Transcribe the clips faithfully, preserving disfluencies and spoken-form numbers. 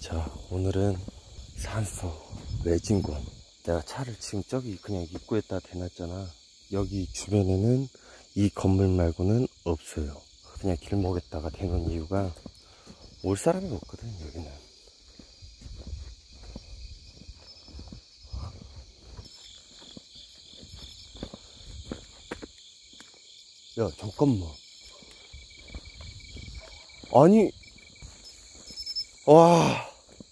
자, 오늘은 산소 외진공. 내가 차를 지금 저기 그냥 입구에다 대놨잖아. 여기 주변에는 이 건물 말고는 없어요. 그냥 길목에다가 대놓은 이유가 올 사람이 없거든. 여기는 야 잠깐만, 아니 와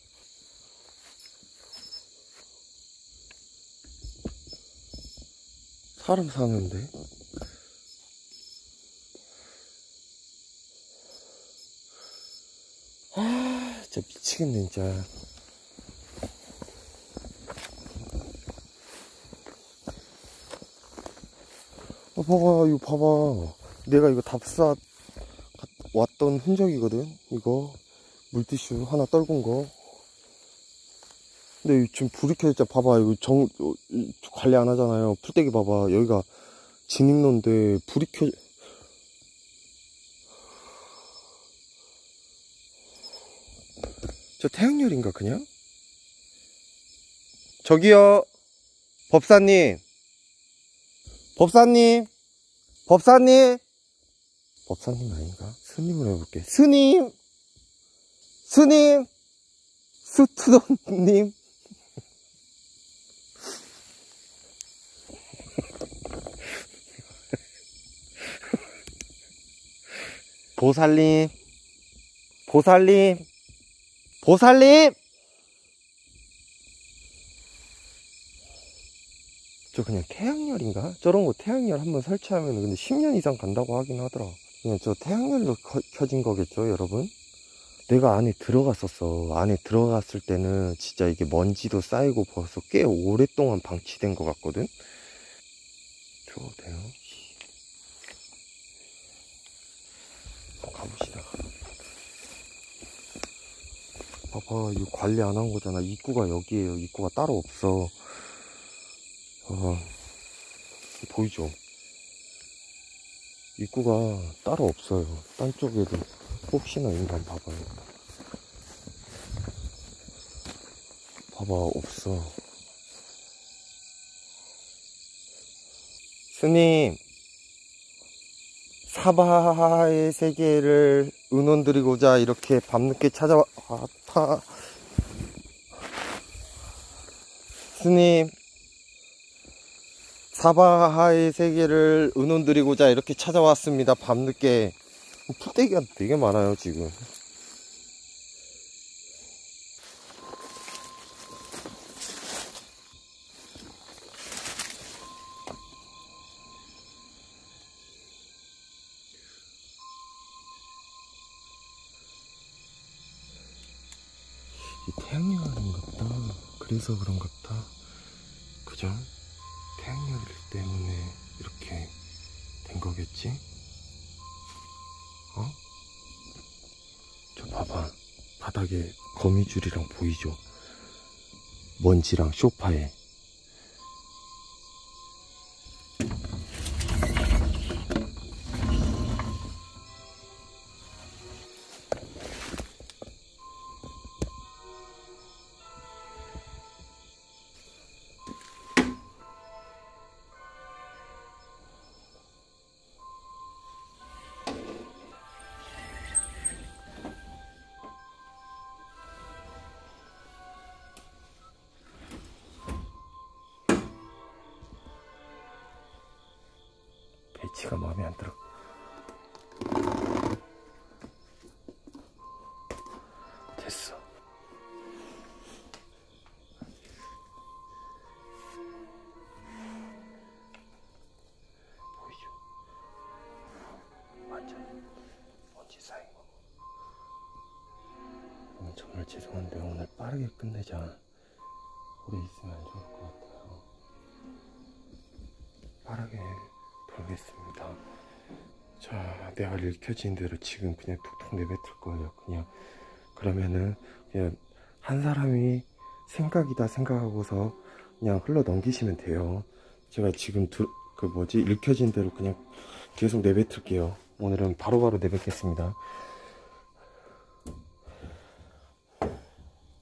사람 사는데? 아 진짜 미치겠네 진짜. 어, 봐봐 이거 봐봐, 내가 이거 답사 왔던 흔적이거든. 이거 물티슈 하나 떨군 거. 근데 지금 불이 켜져. 봐봐 이거 정 관리 안 하잖아요. 풀떼기 봐봐, 여기가 진입로인데 불이 켜. 저 태양열인가 그냥? 저기요 법사님, 법사님, 법사님, 법사님 아닌가? 스님으로 해볼게. 스님, 스님, 수투돈님. 보살님, 보살님, 보살님. 저 그냥 태양열인가? 저런 거 태양열 한번 설치하면 근데 십 년 이상 간다고 하긴 하더라. 그냥 저 태양열로 커, 켜진 거겠죠 여러분? 내가 안에 들어갔었어. 안에 들어갔을 때는 진짜 이게 먼지도 쌓이고 벌써 꽤 오랫동안 방치된 것 같거든? 들어가도 돼요? 가봅시다. 봐봐 이거 관리 안 한 거잖아. 입구가 여기에요. 입구가 따로 없어. 어, 보이죠? 입구가 따로 없어요. 딴 쪽에도 혹시나 인간 봐봐요. 봐봐 없어. 스님, 사바의 세계를 은원드리고자 이렇게 밤늦게 찾아와. 아, 타. 스님, 사바하의 세계를 은원드리고자 이렇게 찾아왔습니다. 밤늦게. 풀떼기가 되게 많아요 지금. 이 태양열인갑다. 그래서 그런갑다. 그죠? 태양열 때문에 이렇게 된 거겠지? 어? 저 봐봐, 바닥에 거미줄이랑 보이죠? 먼지랑 소파에. 배치가 마음에 안 들어. 됐어. 보이죠? 완전 먼지 쌓인 거. 오늘 정말 죄송한데 오늘 빠르게 끝내자. 오래 있으면 안 좋을 것 같아요. 빠르게 돌겠습니다. 자, 내가 읽혀진 대로 지금 그냥 툭툭 내뱉을 거예요. 그냥 그러면은 그냥 한 사람이 생각이다 생각하고서 그냥 흘러 넘기시면 돼요. 제가 지금 두, 그 뭐지 읽혀진 대로 그냥 계속 내뱉을게요. 오늘은 바로바로, 바로 내뱉겠습니다.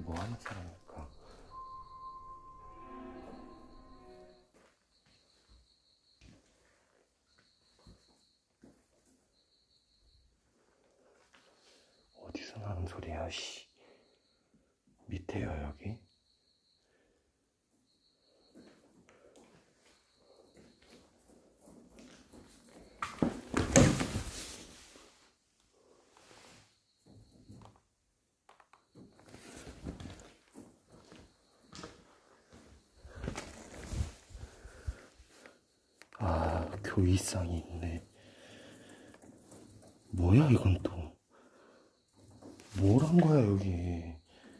뭐 하는 사람일까? 어디서 나는 소리야, 씨. 밑에요, 여기? 아, 교의상이 있네. 뭐야, 이건 또. 뭘 한 거야, 여기.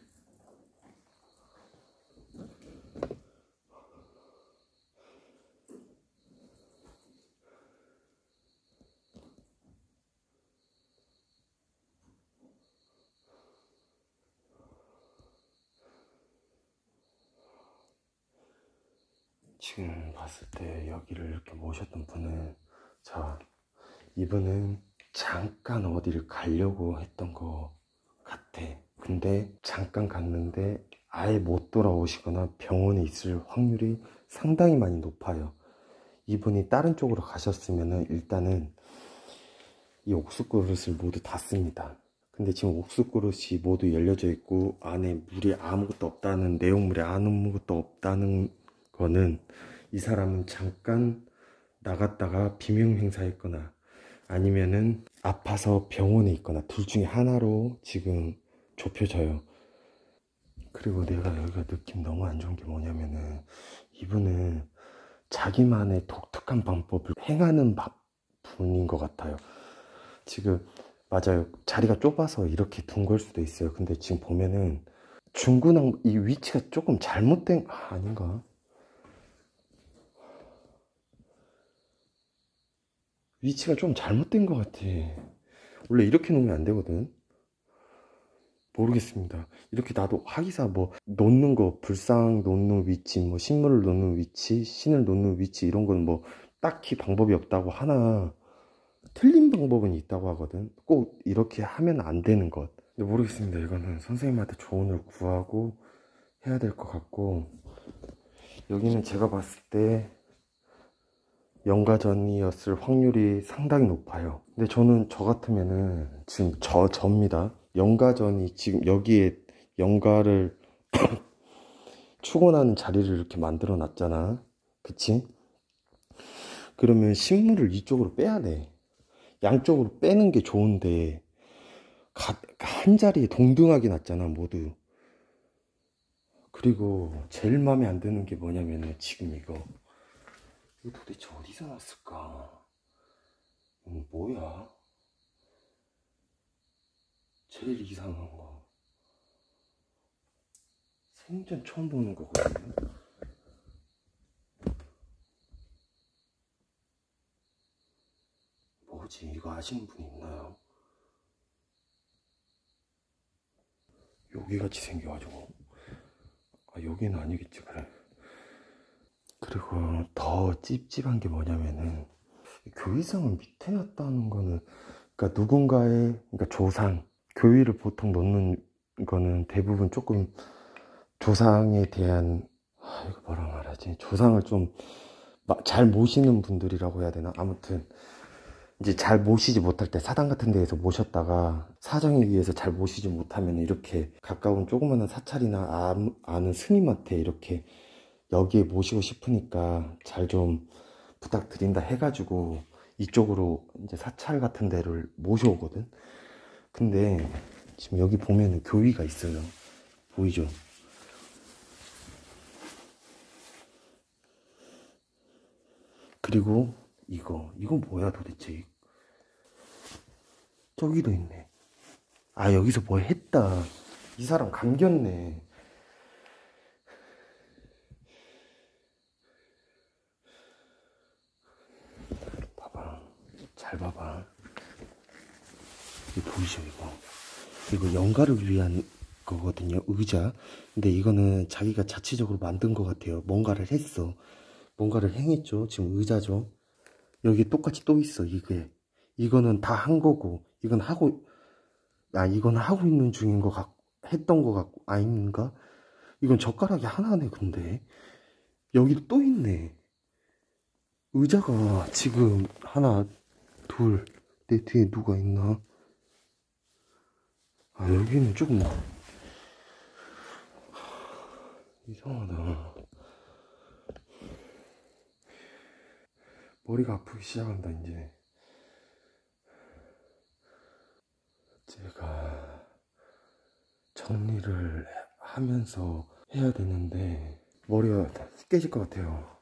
지금 봤을 때 여기를 이렇게 모셨던 분은, 자, 이분은 잠깐 어디를 가려고 했던 거 같아. 근데 잠깐 갔는데 아예 못 돌아오시거나 병원에 있을 확률이 상당히 많이 높아요. 이분이 다른 쪽으로 가셨으면은 일단은 이 옥수 그릇을 모두 닫습니다. 근데 지금 옥수 그릇이 모두 열려져 있고 안에 물이 아무것도 없다는, 내용물이 아무것도 없다는 거는 이 사람은 잠깐 나갔다가 비명 행사했거나 아니면은 아파서 병원에 있거나 둘 중에 하나로 지금 좁혀져요. 그리고 내가 여기가 느낌 너무 안 좋은 게 뭐냐면은 이분은 자기만의 독특한 방법을 행하는 분인 것 같아요. 지금 맞아요, 자리가 좁아서 이렇게 둔 걸 수도 있어요. 근데 지금 보면은 중구낭 이 위치가 조금 잘못된, 아, 아닌가? 위치가 좀 잘못된 것 같아. 원래 이렇게 놓으면 안 되거든. 모르겠습니다. 이렇게 놔도 하기사 뭐 놓는 거, 불상 놓는 위치, 뭐 식물을 놓는 위치, 신을 놓는 위치, 이런 건 뭐 딱히 방법이 없다고 하나 틀린 방법은 있다고 하거든. 꼭 이렇게 하면 안 되는 것. 근데 모르겠습니다. 이거는 선생님한테 조언을 구하고 해야 될 것 같고, 여기는 제가 봤을 때 연가전이었을 확률이 상당히 높아요. 근데 저는 저 같으면은 지금 저 접니다. 연가전이 지금 여기에 연가를 축원하는 자리를 이렇게 만들어 놨잖아. 그치? 그러면 식물을 이쪽으로 빼야 돼. 양쪽으로 빼는 게 좋은데 가, 한 자리에 동등하게 놨잖아, 모두. 그리고 제일 마음에 안 드는 게 뭐냐면은 지금 이거 이거 도대체 어디서 났을까? 이거 뭐야? 제일 이상한 거. 생전 처음 보는 거거든요. 뭐지? 이거 아시는 분 있나요? 여기같이 생겨가지고. 아, 여기는 아니겠지, 그래. 그리고 더 찝찝한 게 뭐냐면은 교의상을 밑에 놨다는 거는, 그러니까 누군가의, 그러니까 조상, 교의를 보통 놓는 거는 대부분 조금 조상에 대한, 아, 이거 뭐라 말하지? 조상을 좀 잘 모시는 분들이라고 해야 되나? 아무튼 이제 잘 모시지 못할 때 사당 같은 데에서 모셨다가 사정에 의해서 잘 모시지 못하면 이렇게 가까운 조그마한 사찰이나 아는 스님한테 이렇게 여기에 모시고 싶으니까 잘 좀 부탁드린다 해가지고 이쪽으로 이제 사찰 같은 데를 모셔오거든. 근데 지금 여기 보면은 교위가 있어요. 보이죠? 그리고 이거 이거 뭐야 도대체? 저기도 있네. 아, 여기서 뭐 했다. 이 사람 감겼네. 봐봐, 잘 봐봐. 이거 보이죠? 이거 이거 연가를 위한 거거든요, 의자. 근데 이거는 자기가 자체적으로 만든 것 같아요. 뭔가를 했어. 뭔가를 행했죠. 지금 의자죠. 여기 똑같이 또 있어. 이게 이거는 다 한 거고, 이건 하고, 아, 이건 하고 있는 중인 것 같, 했던 것 같고, 아닌가? 이건 젓가락이 하나네. 근데 여기도 또 있네. 의자가 지금 하나, 둘, 내 뒤에 누가 있나? 아, 여기는 조금 이상하다. 머리가 아프기 시작한다. 이제 제가 정리를 하면서 해야 되는데 머리가 깨질 것 같아요.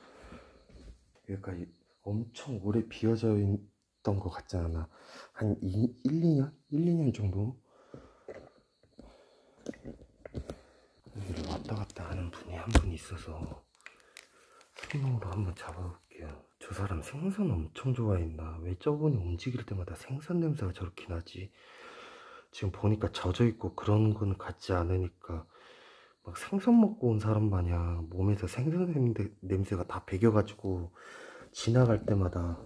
여기까지 엄청 오래 비어져 있던 것 같지 않아? 한 일, 이 년? 일, 이 년 정도? 여기를 왔다 갔다 하는 분이 한 분 있어서 손으로 한번 잡아볼게요. 저 사람 생선 엄청 좋아했나? 왜 저분이 움직일 때마다 생선 냄새가 저렇게 나지? 지금 보니까 젖어있고 그런 건 같지 않으니까 막 생선 먹고 온 사람 마냥 몸에서 생선 냄새, 냄새가 다 배겨가지고 지나갈 때마다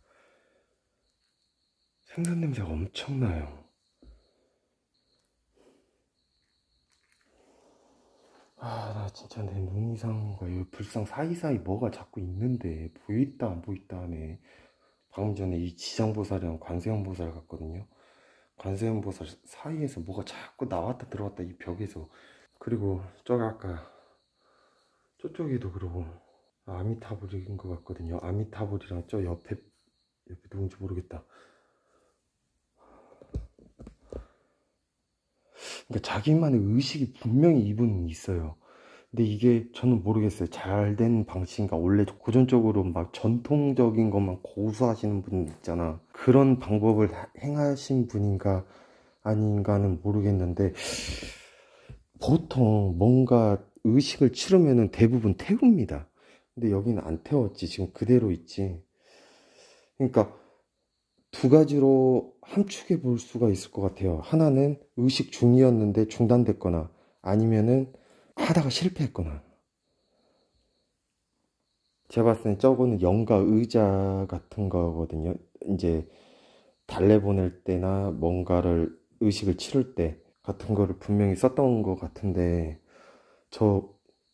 생선 냄새가 엄청나요. 아, 나 진짜 내 눈 이상한 거야. 여기 불상 사이사이 뭐가 자꾸 있는데 보있다 안 보있다 하네. 방금 전에 이 지장보살이랑 관세음보살 갔거든요. 관세음보살 사이에서 뭐가 자꾸 나왔다 들어왔다 이 벽에서. 그리고 저기 아까 저쪽에도 그러고 아미타불인 것 같거든요. 아미타불이랑 저 옆에 옆에 누군지 모르겠다. 그러니까 자기만의 의식이 분명히 이분은 있어요. 근데 이게 저는 모르겠어요. 잘된 방식인가. 원래 고전적으로 막 전통적인 것만 고수하시는 분 있잖아. 그런 방법을 행하신 분인가 아닌가는 모르겠는데 보통 뭔가 의식을 치르면은 대부분 태웁니다. 근데 여기는 안 태웠지. 지금 그대로 있지. 그러니까 두 가지로 함축해 볼 수가 있을 것 같아요. 하나는 의식 중이었는데 중단됐거나 아니면은 하다가 실패했거나. 제가 봤을 땐 저거는 영가 의자 같은 거거든요. 이제 달래 보낼 때나 뭔가를 의식을 치를 때 같은 거를 분명히 썼던 것 같은데 저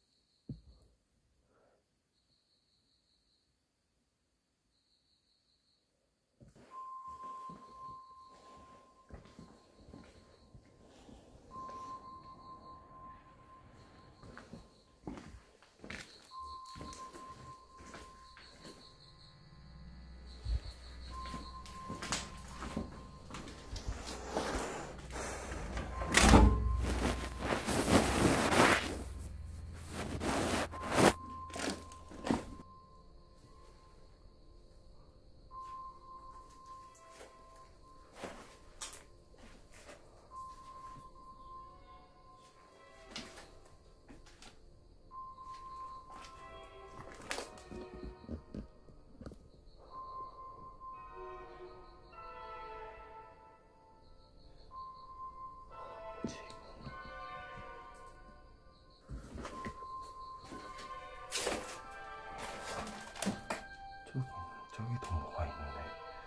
저기 저기도 뭐가 있는데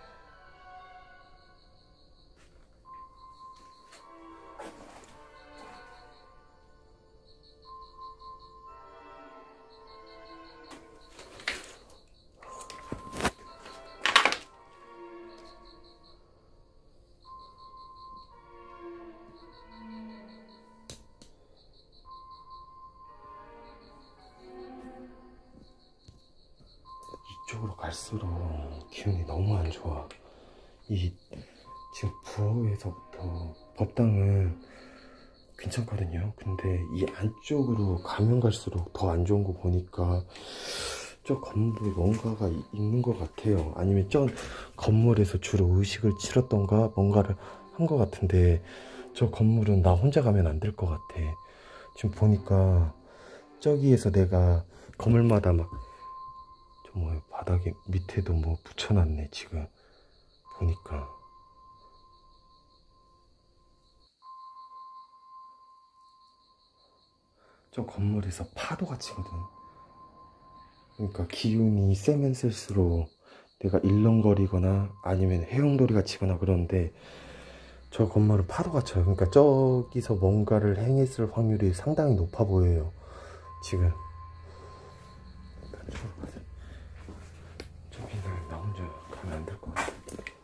이쪽으로 갈수록 기운이 너무 안 좋아. 이 지금 부엌에서부터 법당은 괜찮거든요. 근데 이 안쪽으로 가면 갈수록 더 안 좋은 거 보니까 저 건물에 뭔가가 있는 것 같아요. 아니면 저 건물에서 주로 의식을 치렀던가 뭔가를 한 것 같은데 저 건물은 나 혼자 가면 안 될 것 같아. 지금 보니까 저기에서 내가 건물마다 막 저 뭐 바닥에 밑에도 뭐 붙여놨네. 지금 보니까 저 건물에서 파도가 치거든. 그러니까 기운이 세면 쓸수록 내가 일렁거리거나 아니면 해영돌이가 치거나 그러는데 저 건물은 파도가 쳐요. 그러니까 저기서 뭔가를 행했을 확률이 상당히 높아 보여요. 지금 저기는 나 혼자 가면 안 될 것 같아.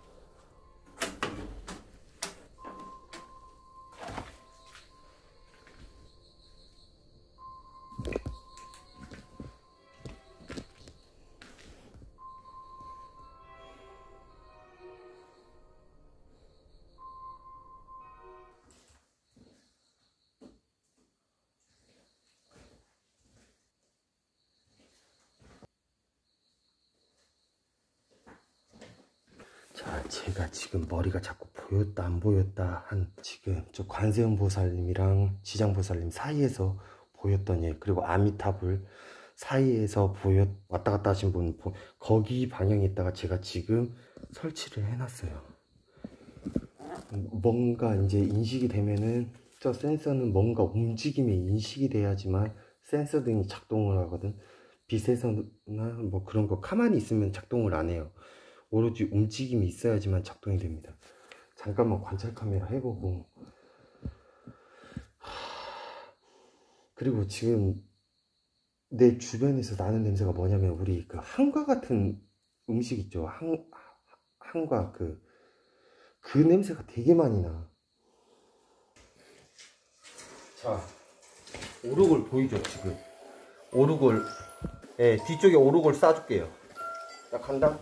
자, 제가 지금 머리가 자꾸 보였다 안 보였다 한 지금 저 관세음보살님이랑 지장보살님 사이에서 보였던 예, 그리고 아미타불 사이에서 보였 왔다 갔다 하신 분 거기 방향에다가 제가 지금 설치를 해놨어요. 뭔가 이제 인식이 되면은 저 센서는 뭔가 움직임이 인식이 돼야지만 센서 등이 작동을 하거든. 빛에서나 뭐 그런 거 가만히 있으면 작동을 안 해요. 오로지 움직임이 있어야지만 작동이 됩니다. 잠깐만 관찰 카메라 해보고. 그리고 지금 내 주변에서 나는 냄새가 뭐냐면 우리 그 한과 같은 음식 있죠. 한, 한과 그, 그 냄새가 되게 많이 나. 자, 오르골 보이죠 지금? 오르골, 예, 네, 뒤쪽에 오르골 쏴줄게요. 나 간다.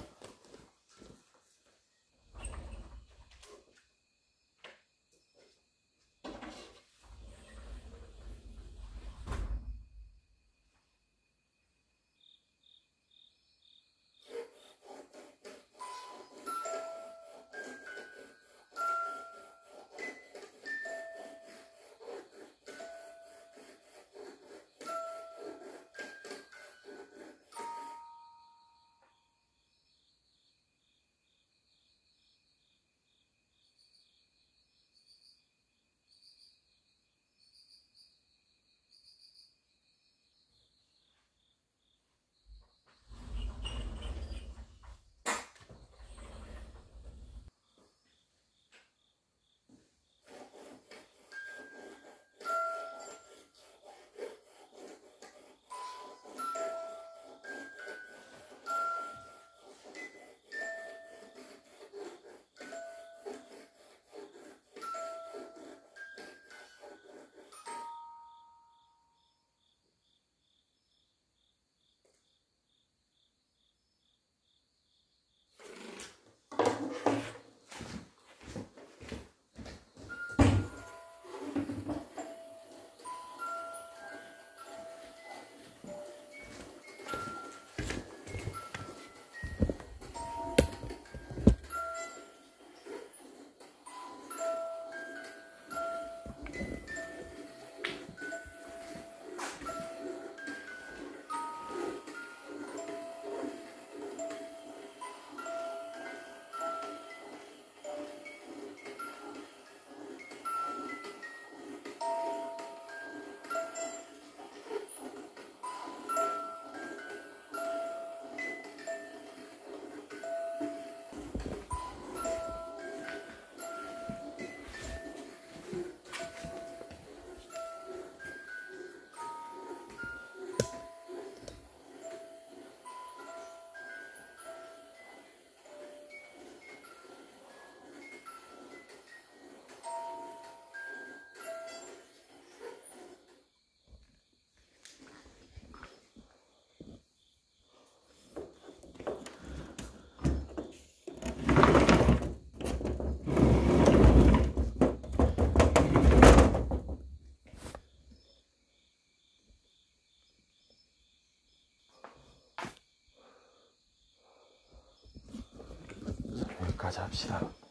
여기까지 합시다.